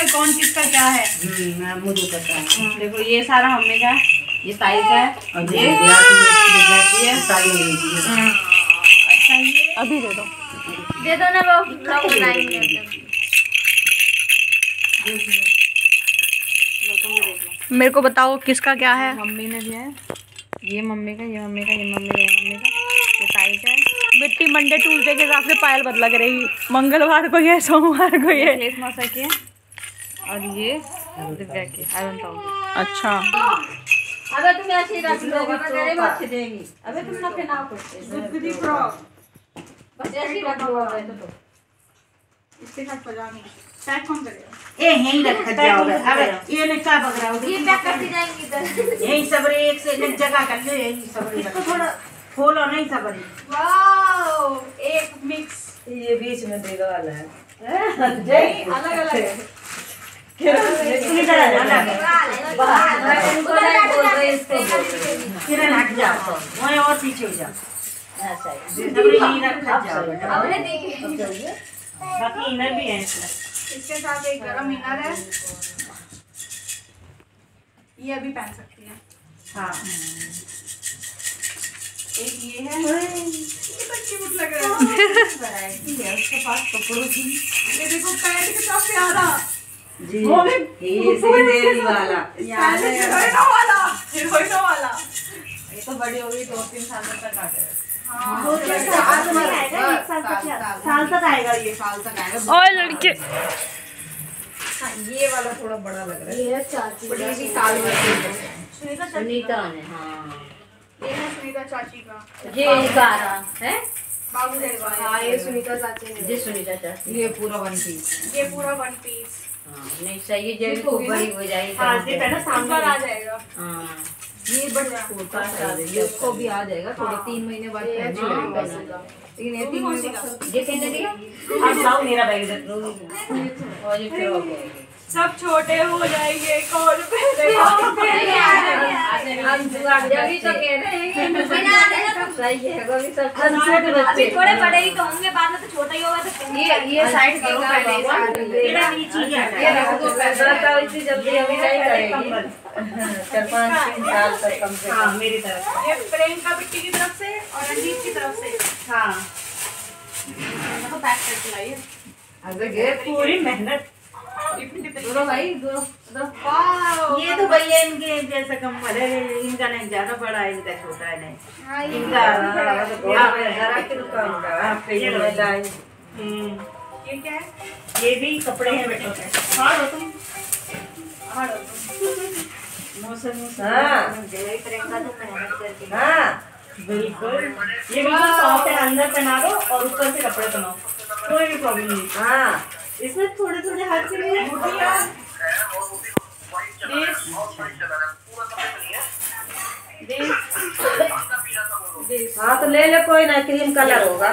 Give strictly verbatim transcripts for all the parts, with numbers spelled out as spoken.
भाई कौन किसका क्या है। हम्म मुझे पता है। देखो ये सारा मम्मी का, ये ताई का है और ये अच्छा ये अभी दे दो दे दो ना वो ब्लॉग बनाएंगे। मेरे को बताओ किसका क्या है। मम्मी ने दिया है, ये मम्मी का, ये मम्मी का, ये मम्मी का, ये मम्मी का, ये ताई का है। मिट्टी मंडे ट्यूसडे के हिसाब से पायल बदला करेगी, मंगलवार को ये, सोमवार को ये। फेस मसा की है और ये दिव्या की आयरन पाउडर। अच्छा अबे तुम ऐसे ही रख लो, मैं तेरे में अच्छी देंगी। अबे तुम ना पहनाओ कुछ गुदगुदी फ्रॉक बस ऐसे ही रख लो। तो इसके साथ पजामे पैक कौन करेगा? ए यहीं रख जाओगे। अबे ये ने क्या बग रहा है? ये पैक करती जाएंगी इधर। यहीं सबरे एक से एक जगह कर ले, यहीं सबरे रख। थोड़ा खोलो नहीं सबरे। वाओ एक मिक्स, ये बीच में देगा वाला है। जय अलग अलग है। किरण हट जाओ, वहीं और पीछे हो जाओ। सबरे यहीं रख जाओ। बाकी इनर भी है इसमें। इसके साथ एक गरम इनर है, ये अभी पहन सकती है। हाँ एक ये है, ये तो क्यूट लग रहा है। वैरायटी है उसके पास कपड़ों की। ये देखो पैंट के साथ प्यारा जी, ये श्रीदेवी वाला यार, हीरोइनो वाला, हीरोइनो वाला। ये तो बड़ी हो गई, दो तीन साल तक आ जाएगा। हाँ दो तीन साल तक आएगा, एक साल तक साल तक आएगा, ये साल तक आएगा। और लड़के ये वाला थोड़ा बड़ा लग रहा है। ये चाची बड़ी सी साल में सुनीता सुनीता ने, हाँ ये है सुनीता चाची का, ये इनका है बाबू देवा। हाँ ये सुनीता चाची ने। जी सुनीता चाची। ये पूरा वन पीस, ये पूरा वन पीस। हाँ नहीं सही है, जब खूब बड़ी हो जाएगी हाँ जी पहले सामने आ जाएगा। हाँ ये बड़ा छोटा है, उसको भी आ जाएगा थोड़े तीन महीने बाद पहनने लगेगा। तीन ये तीन महीने बाद ये कहने दिया अब लाओ मेरा बैग दे दो। और ये फिर हो गया, सब छोटे हो जाएंगे, कौन पहनेगा? जब तो कह रहे हैं सही है, वो भी सब छोटे बच्चे थोड़े बड़े ही तो होंगे, बाद में तो छोटा ही होगा। तो ये ये साइड करो पहले, मेरा नीचे ही आता ये है। रखो तो पैसा इतनी जल्दी अभी नहीं करेगी, चार पाँच तीन साल तक कम से हाँ मेरी तरफ। ये प्रियंका बिट्टी की तरफ से और रंजीत की तरफ से। हाँ तो पैक करके लाइए। ये पूरी मेहनत। दो भाई दो दो। ये तो भैया इनके जैसा कम्बल है, इनका नहीं ज्यादा बड़ा है, इनका छोटा है नहीं। इनका ये क्या है? ये भी कपड़े हैं बेटों के। हाँ रो तुम हाँ दो। मौसम हाँ प्रियंका तो मेहनत करती है। हाँ बिल्कुल, ये बिल्कुल सॉफ्ट है, अंदर पहना दो और ऊपर से कपड़े पहनाओ, कोई भी प्रॉब्लम नहीं। हाँ इसमें थोड़े थोड़े हाथ से भी हाँ तो ले ले, कोई ना, क्रीम कलर होगा।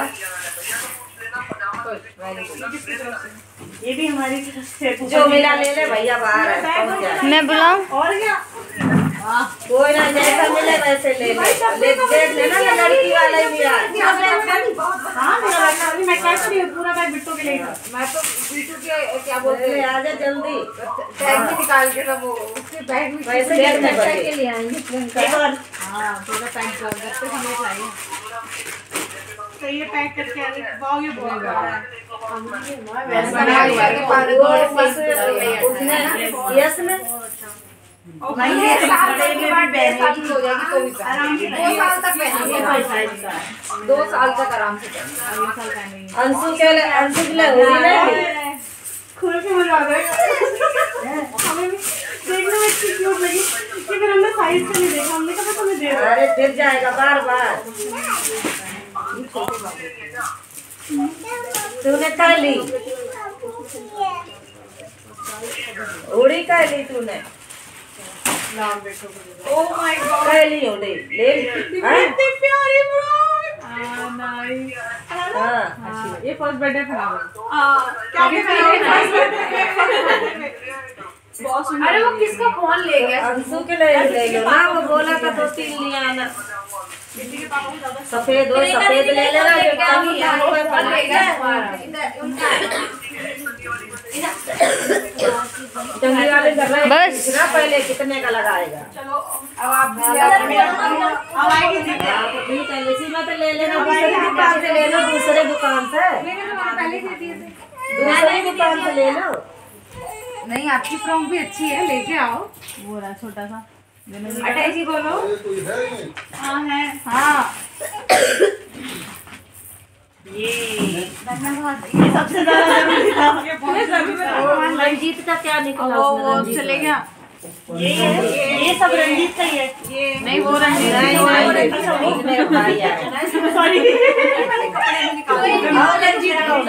ये भी हमारी तरफ से जो मेरा ले ले भैया, बाहर है पहुंच जाए। मैं बुलाऊं? और क्या कोई ना, जैसा मिले वैसे ले ले, ले देख लेना ना, लड़की वाला ही मिला। हाँ मेरा बैग अभी मैं क्या करी पूरा बैग बिट्टू के लिए। मैं तो बीटू के क्या बोलते ले हैं, आ जा जल्दी, टैग भी निकाल के सब वो उसके बैग में वैसे देखने पैक बचे। के लिए आएंगे प्रियंका। एक और हाँ पूरा पैक कर करते हमें चाहिए। तो ये पैक करके आ गए। वाओ ये बहुत बड़ा है। यस में नहीं ये साल तक के बाद डेढ़ साल की हो जाएगी तो भी आराम से दो साल तक पहनेंगे। दो साल तक आराम से पहनेंगे, अगले साल पहनेंगे। अंशु के लिए, अंशु के लिए होली नहीं खुल के मजा आ जाएगा। हमें भी देखने में इतनी क्यूट लगी कि फिर हमने साइज से नहीं देखा, हमने कहा तुम्हें दे दो। अरे फिर जाएगा बार बार। तूने क्या ली? उड़ी क्या ली तूने? ओह माय गॉड क्या ली उड़ी? ले ली? हाँ? कितनी प्यारी फ्रॉक। हां नाइस। हाँ ये फर्स्ट बर्थडे पे हां क्या क्या बहुत सुंदर। अरे वो किसका फोन ले गया? अंशु के लिए ले लो ना, वो बोला था तो तीन लिया ना। दीदी के पापा को ज्यादा सफेद हो, सफेद ले लेना, जो कम क्या होगा ले पड़ गया गया। इधर उनका जंगली वाले कर रहे हैं बस। कितना पहले कितने का लगाएगा। चलो अब आप भी ले अब आएगी जी इसी बात ले लेना दूसरी दुकान से ले लो दूसरे दुकान से पहले दे दिए थे। दूसरी दुकान से ले लो। नहीं आपकी फ्रॉक भी अच्छी है, लेके आओ। वो रहा छोटा सा अटैच ही बोलो। हाँ है हाँ ये ये सबसे ज्यादा जरूरी था। रंजीत का क्या निकला वो उसमें वो रंजीत चले का? गया। ये है ये सब रंजीत का ही है। ये नहीं वो रंजीत नहीं नहीं अच्छा, वो- रंजीत मेरा भाई आया सॉरी और रंजीत का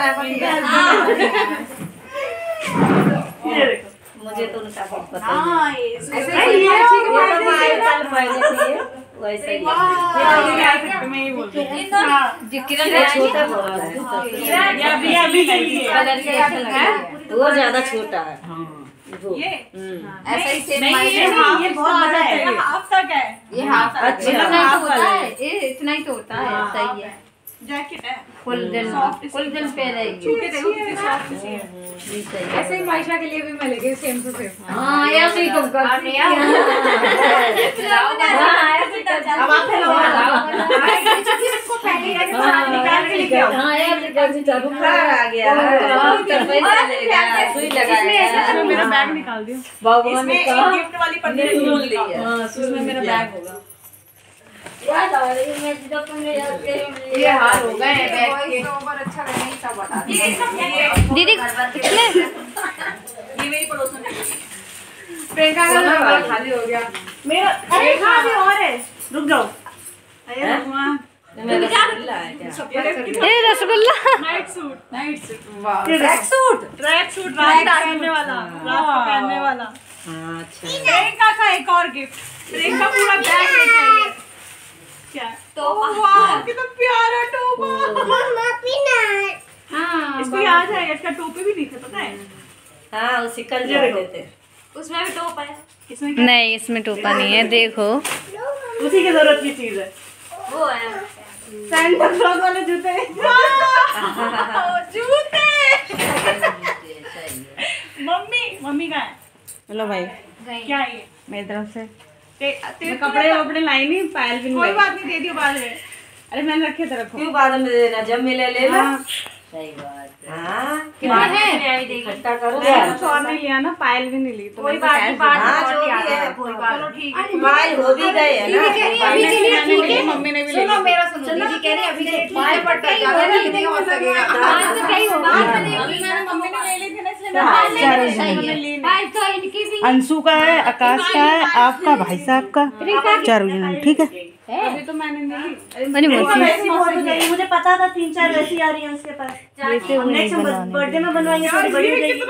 ये देखो मुझे तो उनका बहुत पता है। हाँ ये ऐसे ही ये तो भाई कल पहने थे वैसे ही है। मैं ही बोलती हूँ। ये छोटा बहुत है ये अभी अभी सही है। कलर के अच्छा लग रहा है। वो ज्यादा छोटा है वो। ये हम्म। ऐसा ही सेम नहीं माइक ये है। ये बहुत बड़ा है। हाफ तक है। ये हाफ अच्छा। इतना ही तो होता है, ये इतना ही तो होता है। सही है। जैकेट है। फुल दिन फुल दिन पे रहेगी। छू के देखो कितनी सॉफ्ट सी है। ये सही है। ऐसे ही माइशा के लिए भी मैं लेके सेम टू सेम। हाँ ऐसे ही तुम करती हो। अब आप हेलो इसको पहले निकाल के लेके आओ। हाँ यार बुखार आ गया है। सुई लगाया इसमें मेरा बैग निकाल दियो। भगवान ने इसमें कहा एक गिफ्ट वाली पन्नी सुन ली है। हाँ उसमें मेरा बैग होगा। ये हाल हो गए बैग के। अच्छा नहीं सब बता दीदी कितने ये मेरी पड़ोसन है। प्रियंका का नंबर खाली हो गया। मेरा अरे हाँ भी और है। रुक जाओ। अरे हैं? भगवान मेरा रसगुल्ला है क्या? ए rasgulla. Night suit night suit वाह ट्रैक सूट। ट्रैक सूट रात को पहनने वाला रात को पहनने वाला। हाँ अच्छा। प्रियंका का एक और गिफ्ट। प्रियंका पूरा बैग लेके आई है। क्या टोपा। वाह कितना प्यारा टोपा। हाँ इसको याद है इसका टोपी भी नहीं था पता है। हाँ उसी कल ये जाते देखो। थे। उसमें भी टोपा है। इसमें क्या? नहीं इसमें टोपा नहीं है देखो। उसी की जरूरत की चीज है। वो है सैंटा क्लॉज वाले जूते। जूते मम्मी मम्मी का है। हेलो भाई क्या है ये? मेरी तरफ से ते, ते कपड़े वपड़े लाई नहीं पायल भी कोई नहीं बात नहीं दे दियो बाद में। अरे मैंने रखे तो रखो। क्यों बाद में देना जब मिले ले लो। हाँ। सही बात है। हाँ कितने हैं इकट्ठा करो मैंने कुछ और नहीं लिया ना पायल भी नहीं ली तो कोई मैंने बात cash नहीं दे बाद दिया। हाँ, में जो और भी है, क्या कोई कोई बात चलो ठीक है। माइल हो भी गए है ना। दीदी कह रही है अभी के लिए मैंने ठीक भी ली, है। मम्मी ने भी ले सुनो ली। मेरा सुनो दीदी कह रही है अभी के लिए बाय पड़ कर ज्यादा नहीं हो सकेगा। बाद में कहीं होगा। बाद में अभी मैंने मम्मी ने ले ली थी ना इसलिए हाँ, मैं चारों ले जने। मैंने ली नहीं। बाय तो इनकी भी अंशु का है, आकाश का है, आपका, भाई साहब का, चारों जन ठीक है। अभी तो मैंने नहीं ली। मैंने मोची वैसी फोटो चाहिए मुझे पता था तीन चार वैसी आ रही है उसके पास। वैसे वो नहीं नेक्स्ट बनवाने बर्थडे में बनवाएंगे थोड़ी बड़ी हो जाएगी।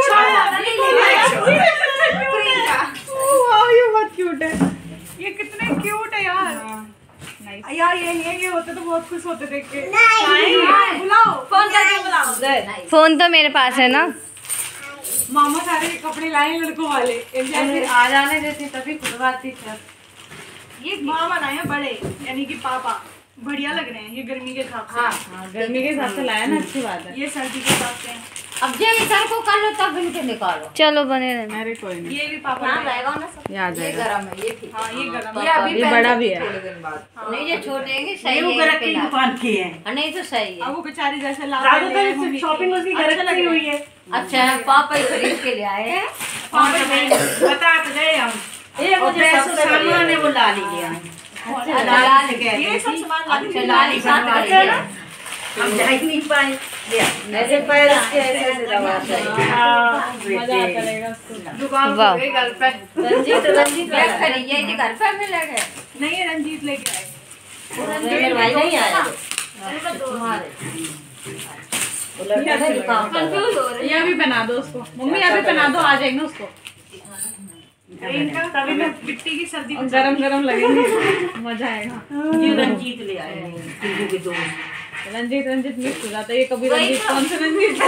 वाह ये बहुत क्यूट है। ये कितने क्यूट है यार। यार ये ये ये होते तो बहुत खुश होते देख के। बुलाओ फोन करके बुलाओ। फोन तो मेरे पास है ना। मामा सारे कपड़े लाए लड़कों वाले जैसे आ जाने देती तभी खुदवाती थी। ये मामा लाए हैं बड़े यानी कि पापा बढ़िया लग रहे हैं ये गर्मी के हिसाब से। हाँ गर्मी के हिसाब से लाया ना अच्छी बात है। ये सर्दी के हिसाब से हैं। अब जो इधर को कर लो तब इनके निकालो। चलो बने रहना। अरे कोई नहीं ये भी पापा हाँ लाए हैं। रहेगा ना सब। ये आ ये जाएगा। गरम है ये ठीक। हाँ ये गर्म ये अभी ये पहन बड़ा सकती भी है। थोड़े दिन बाद। नहीं ये छोटे हैं सही है। गरक की इनके दुकान की है। हाँ, नहीं तो सही है। अब वो बेचारी जैसे ला ज्यादातर शॉपिंग उसकी गरक की हुई है। अच्छा है पापा ही खरीद के ले आए हैं। बता तो गए हम। ये मुझे सबसे सामान है वो ला लिया। अच्छा लाल ये सब सामान ला अच्छा लाल ही साथ के वाली है। हम जा ही नहीं पाए। ऐसे पैर उसके ऐसे ऐसे दबाते हैं। मजा करेगा उसको। दुकान वाह। पे घर पे रंजीत रंजीत बैग खरीदिए ये घर पे मिलेगा। नहीं ये रंजीत लेके आए। मेरे भाई नहीं आया तुम्हारे वो लड़का है दुकान पर। कंफ्यूज हो रही ये भी बना दो उसको। मम्मी अभी बना दो आ जाएगी ना उसको। इनका तभी तो मिट्टी की सर्दी और गरम गरम लगेंगे मजा आएगा। ये रंजीत ले आए हैं, टीवी के दोस्त। रंजीत रंजीत मिक्स हो जाता है। ये कभी रंजीत कौन सा रंजीत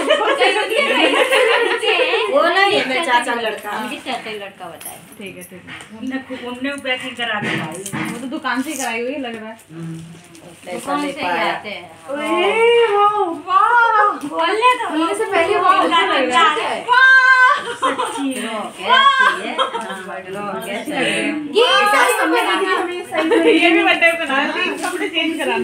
वो नहीं है मेरा चाचा लड़का। उनकी चाचा लड़का बताए। ठीक है ठीक है। हमने खूब हमने पैकिंग करा के लाई। वो तो दुकान से ही कराई हुई है लग रहा है। पैसा कौन ले से ही पाया। आते हैं। वाह बोलने तो बोलने से पहले वो अच्छा लग रहा है। वाह सच्ची ये भी बर्थडे बनाना, कपड़े चेंज कराना।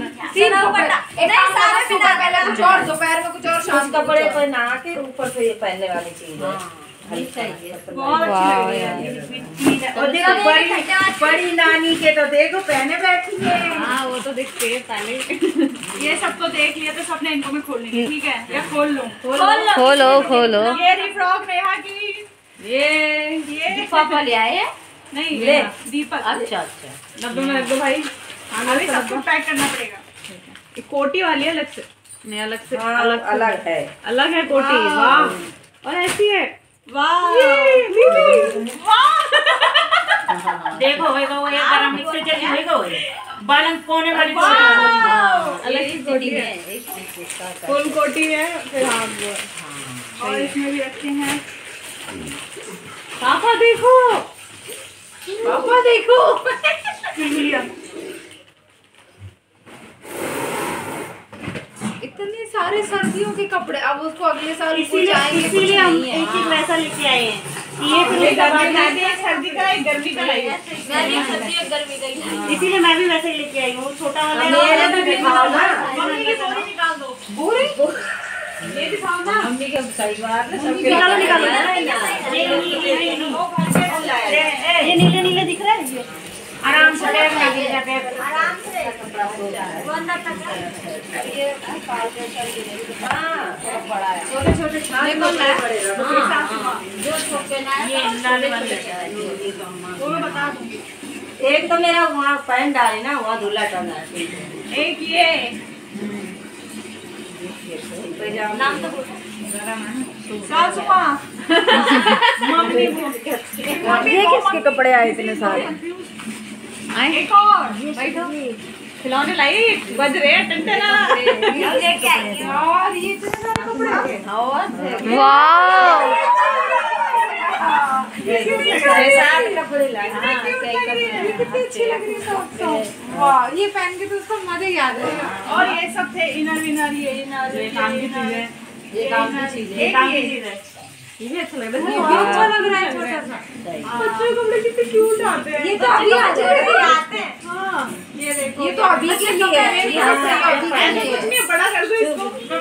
कुछ और दोपहर में कुछ और शाम कपड़े पहना के ऊपर से पहनने वाली चीज है। बहुत अच्छी लग रही है। और देखो बड़ी बड़ी नानी के तो देखो पहने बैठी है। हाँ वो तो देखते हैं पहले। ये सब तो देख लिया तो सबने इनको में खोल लेंगे, ठीक है? या खोल लो खोलो खोलो। ये रही फ्रॉक नेहा की। ये ये पापा ले आए नहीं ले। दीपक। अच्छा अच्छा डब्बे में रख दो भाई। अभी सबको पैक करना पड़ेगा। ये कोटी वाली है अलग से, नहीं अलग से हाँ, अलग से- अलग है। अलग है कोटी। वाह और ऐसी है। वाह देखो होएगा वो एक गरम मिक्सर चली होएगा वो बालन कोने वाली अलग की कोटी है, फुल कोटी है। फिर हाँ वो और इसमें भी रखे हैं। पापा देखो, पापा देखो। इतने सारे सर्दियों के कपड़े, अब उसको अगले साल इसीलिए इसीलिए हम एक चीज वैसा लेके आए हैं। ये फिर एक गर्मी का है, एक सर्दी का एक गर्मी का है। इसीलिए मैं भी वैसे ही लेके आई हूँ। छोटा वाला मेरे भी दिखाओ ना। मम्मी की बोरी निकाल दो। पूरी ये दिखाओ ना। मम्मी के सही बात है, सबके निकालो निकालो वो घर के ये नीले नीले दिख रहा है ये आराम से ले लगे जाते हैं। छोटे छोटे छाने को बड़े बड़े ये नाले वाले वो मैं बता दूंगी। एक तो मेरा वहाँ पैंट डाले ना वहाँ धुला टंगा है। एक ये नाम तो सासू माँ। मम्मी ये किसके कपड़े आए इतने सारे? एक और खिलौने लाई बज रहे हैं टंटना। और ये इतने सारे कपड़े वाह सात कपड़े लाए। हाँ, कई कपड़े कितनी अच्छी लग रही है सब सब। वाह ये पहन के तो उसका मजा ही आ जाएगा। और ये सब थे इनर विनर, ये इनर ये काम की चीज है। ये काम की चीज है। ये काम की चीज है। ये भी अच्छा लग रहा ये है। भी अच्छा लग रहा है छोटा सा। बच्चों के कपड़े कितने क्यूट आते हैं। ये तो अभी आ जाएगा। हाँ ये देखो, ये तो अभी के लिए है। ये अभी के कुछ लिए। नहीं बड़ा कर दो इसको।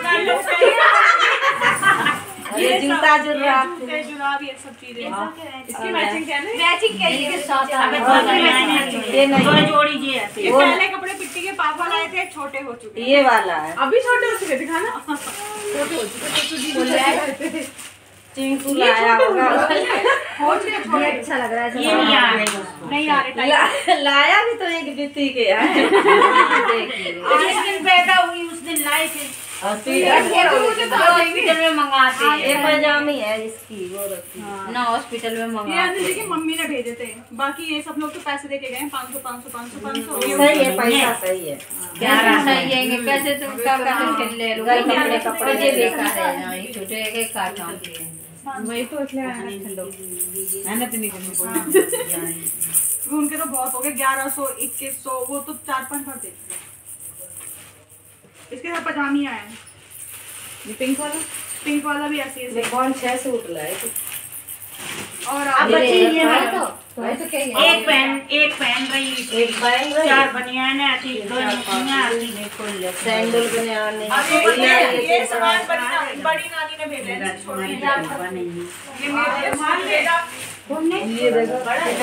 ये जूता जुराब जूते जुराब ये सब चीजें। इसकी मैचिंग क्या है? मैचिंग करिए के साथ ये नहीं दो जोड़ी जी ऐसे ये पहले कपड़े पिट्टी के पापा लाए थे, छोटे हो चुके हैं। ये वाला है। अभी छोटे हो चुके, दिखाना। छोटे हो चुके तो तुझी चिंकू लाया होगा। हो चुके छोटे। अच्छा लग रहा है। ये नहीं आ रहे नहीं आ रहे टाइम। ला- लाया भी तो एक बित्ती के है। जिस दिन पैदा हुई उस दिन लाए थे हॉस्पिटल में मंगाते हैं। ये पजामी है इसकी, वो रखी ना हॉस्पिटल में ये मंगा अंजलि की मम्मी ने भेजे थे। बाकी ये सब लोग तो पैसे देके गए पाँच सौ पाँच सौ पाँच सौ पाँच सौ। सही है, पैसा सही है। सही है पैसे तुम क्या कर ले लो कल कपड़े कपड़े ये बेकार है ना, ये छोटे के काट वही तो इसलिए मेहनत नहीं करनी पड़ी। उनके तो बहुत हो गए, ग्यारह सौ इक्कीस सौ, वो तो चार पाँच बार देते हैं। इसके साथ पजामी आया है, ये पिंक वाला, पिंक वाला भी ऐसे ही है। कौन छह सूट लाए थे? और अब आप बच्ची ये है तो एक पहन एक पहन रही एक पहन रही, चार बनियान आती दो नीतियाँ आती सैंडल बनियान नहीं। अब ये ये- ये सामान बड़ी ना- बड़ी नानी ने भेजा है, छोटी नानी। ये मेरे सामान भेजा। ये देखो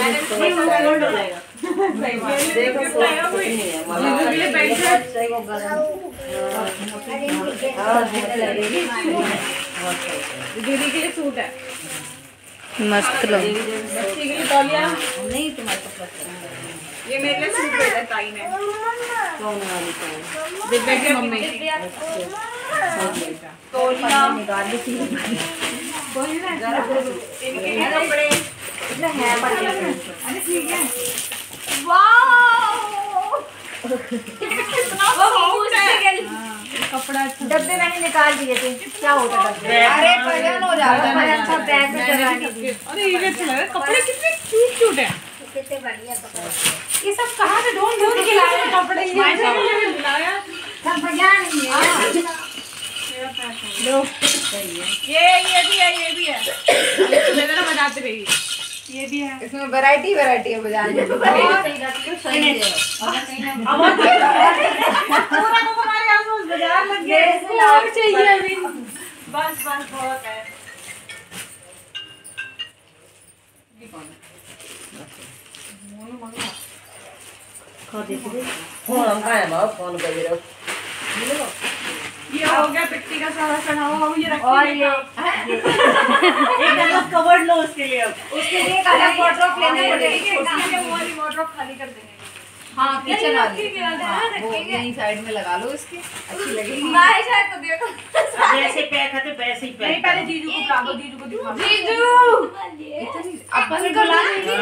देखो गिफ्ट आया कोई? नहीं है जीजू के लिए पैंट शर्ट। देखो गरम। दीदी के लिए सूट है, मस्त लो बच्ची के लिए तौलिया। नहीं तुम्हारे को पता ये मेरे लिए सूट भेजा है ताई ने, कौन वाली कौन? दिव्या की मम्मी। तौलिया निकाल ली थी। इनके लिए कपड़े। है बड़े। अरे ठीक है। वाओ कितना सॉफ्ट है। कपड़ा अच्छा। डब्बे मैंने निकाल दिए थे, क्या होता डब्बे? अरे वजन हो जाता है। अच्छा बैग में चलाने दी। अरे ये भी अच्छा लग रहा है, कपड़े कितने क्यूट क्यूट है। कितने बढ़िया कपड़े। ये सब कहाँ से ढूंढ ढूंढ के लाए हैं कपड़े? ये मायके में लेके दिलाया। सब मजा नहीं है। लो ये ये भी है, ये भी है। ये तो दे देना, मैं बजाते रहिए। ये भी है, इसमें वैरायटी वैरायटी है बजाने में। पूरा को हमारे आसपास बाजार लग गया है, इसको और चाहिए अभी। बस बस बहुत है। फोन कर रहे हो। ये हो गया पिट्टी का सारा चढ़ावा, अब ये रखिए। और ये एक अलग कवर्ड लो उसके लिए। अब उसके लिए एक अलग वार्डरोब लेना पड़ेगा। उसके लिए वो वाली वार्डरोब खाली कर देंगे। हाँ किचन वाली, रखेंगे, हाँ, वो रखेंगे। यहीं साइड में लगा लो, इसकी अच्छी लगेगी। माहिशा को देखो। जैसे पैक है तो वैसे ही नहीं, पैक। पहले जीजू को बुला दो, जीजू को दिखा दो। इतनी अपन बुला लेंगे।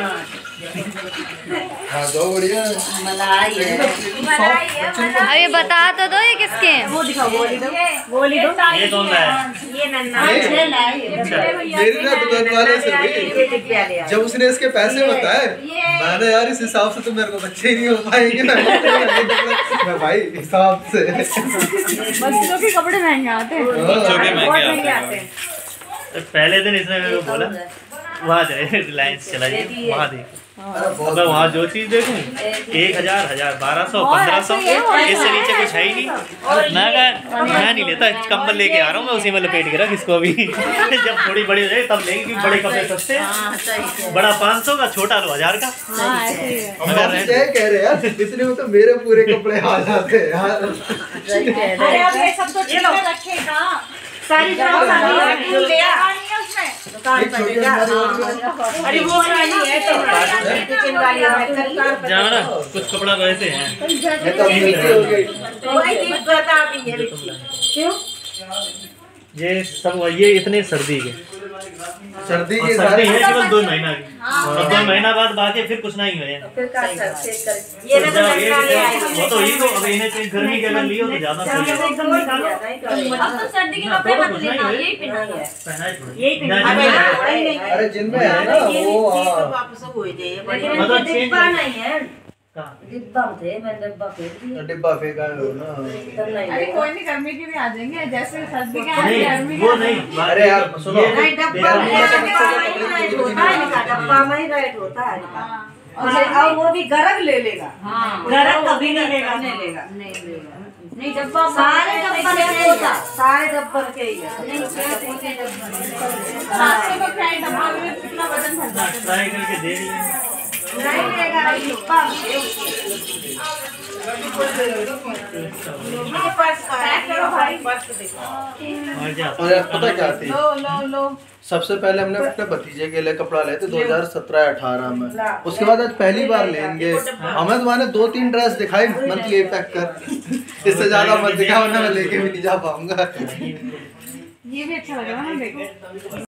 हाँ दो बढ़िया मलाई है। मलाई है, मलाई। अरे बता तो दो ये किसके हैं। वो दिखाओ, बोली दो, बोली दो। ये कौन ला है? ये नन्ना है, लाई है। मेरी ना दुकान वाले से हुई। ये डिब्बिया ले आए। जब उसने इसके पैसे बताए, मैंने यार इस हिसाब से तो मेरे को बच्चे ही नहीं हो पाएंगे। मैं भाई हिसाब से बच्चों के कपड़े महंगे आते हैं। बच्चों के बहुत महंगे महंगे आते आते हैं। हैं। पहले दिन इसने मेरे को बोला वहाँ जाए, रिलायंस चला जाए, वहाँ देख। अरे अब बहुत मैं वहाँ जो चीज़ देखूँ एक हजार हजार बारह सौ पंद्रह सौ इससे नीचे कुछ है ही नहीं। मैं कहा मैं नहीं लेता, कंबल लेके आ रहा हूँ मैं, उसी में लपेट के रख इसको अभी। जब थोड़ी बड़ी हो जाए तब लेंगे, क्योंकि बड़े कपड़े सस्ते हैं। बड़ा पाँच सौ का, छोटा लो हजार का। हम क्या कह रहे हैं यार, इतने में तो मेरे पूरे कपड़े आ जाते हैं यार। अरे अब ये सब तो ठीक है, रखेगा सारी तरह सारी ले आ। उसमें दुकान एक पर छोटी ले जा। अलमारी और अरे वो वाली है तो किचन वाली है, दुकान पर। जाना ना, कुछ कपड़ा वैसे हैं। मैं तो अभी मिट्टी हो गई। वही दिक्कत आ गई है बिल्कुल। क्यों? ये सब ये इतने सर्दी के, सर्दी और के सर्दी है सारे केवल दो महीना की, और दो महीना बाद बाकी फिर कुछ नहीं हुए। फिर का सर चेक कर। ये ना तो ये लड़का ले आए। वो तो ही तो अब इन्हें चाहिए, गर्मी के अगर लियो तो ज्यादा सही है। एकदम निकालो। अब तो सर्दी के कपड़े मत लेना, यही पहना है। पहना ही छोड़ो। यही ना पहना जिनमें है। अरे जिनमें है ना वो हाँ। वापस हो जाए। मतलब चेंज डिब्बा नहीं है, कहाँ? डिब्बा थे, मैं डिब्बा फेंक दिया। डिब्बा फेंका है वो ना। तब नहीं अरे है। कोई नहीं, गर्मी के भी आ जाएंगे, जैसे सर्दी के आए नहीं गर्मी के वो आ नहीं, जाएंगे। अरे यार सुनो, ये नहीं डब्बा में मेरा- डब्बा में ही राइट होता है इनका, डब्बा में ही राइट होता है इनका। और और वो भी गरग ले लेगा। हाँ, गरम कभी नहीं लेगा। नहीं लेगा, नहीं लेगा। नहीं डब्बा सारे डब्बा में होता, सारे डब्बा के ही है। सात सौ का फ्राई डब्बा में कितना वजन भर जाता है। ट्राई करके दे दिए। नहीं लेगा, डब्बा में मेरे पास पैक करो भाई, पर्स देखो। और क्या और यार पता क्या थी, लो लो लो सबसे पहले हमने अपने भतीजे के लिए कपड़ा लेते दो हजार सत्रह अठारह में। उसके बाद आज पहली बार लेंगे। हमें तो मैंने दो तीन ड्रेस दिखाई, मतलब ये पैक कर, इससे ज्यादा मत दिखा वरना मैं लेके भी नहीं जा पाऊंगा। ये भी अच्छा लग रहा है ना, देखो।